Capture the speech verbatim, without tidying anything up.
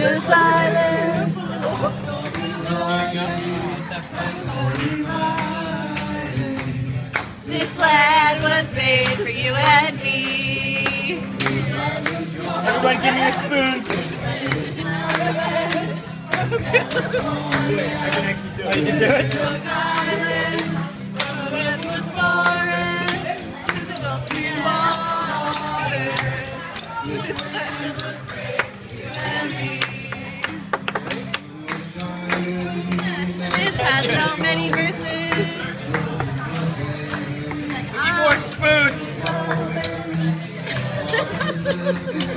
this island. This land was made for you and me. Everybody give me a spoon. I can actually do it. You can do it? This has so many verses. Need more spoons.